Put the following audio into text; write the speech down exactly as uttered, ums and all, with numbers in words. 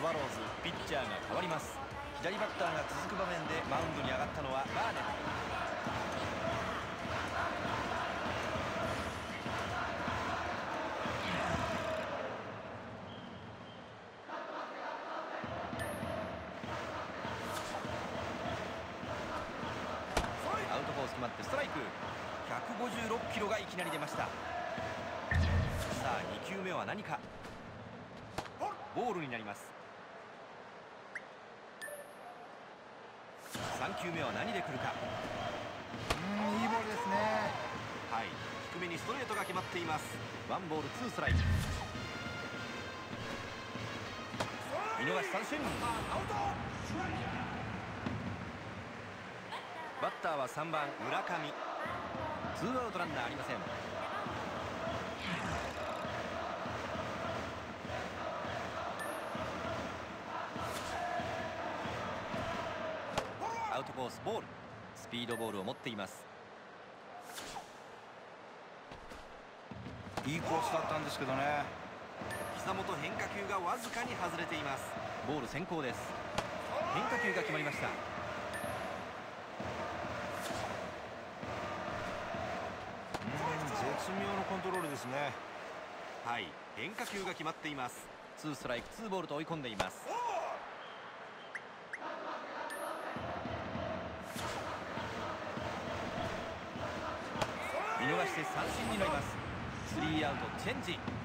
スワローズ、ピッチャーが変わります。左バッターが続く場面でマウンドに上がったのはバーネット。アウトコース決まってストライク。ひゃくごじゅうろっキロがいきなり出ました。さあに球目は何か。ボールになります。さん球目は何で来るか。 うん、いいボールですね。 はい、低めにストレートが決まっています。ワンボールツーストライク。見逃し三振。アウト。バッターはさんばん村上。ツーアウトランナーありません。アウトコースボール。スピードボールを持っています。 いいコースだったんですけどね。 膝元変化球がわずかに外れています。ボール先行です。変化球が決まりました。 絶妙のコントロールですね。 はい、変化球が決まっています。ツーストライクツーボールと追い込んでいます。見逃して三振になります。スリーアウトチェンジ。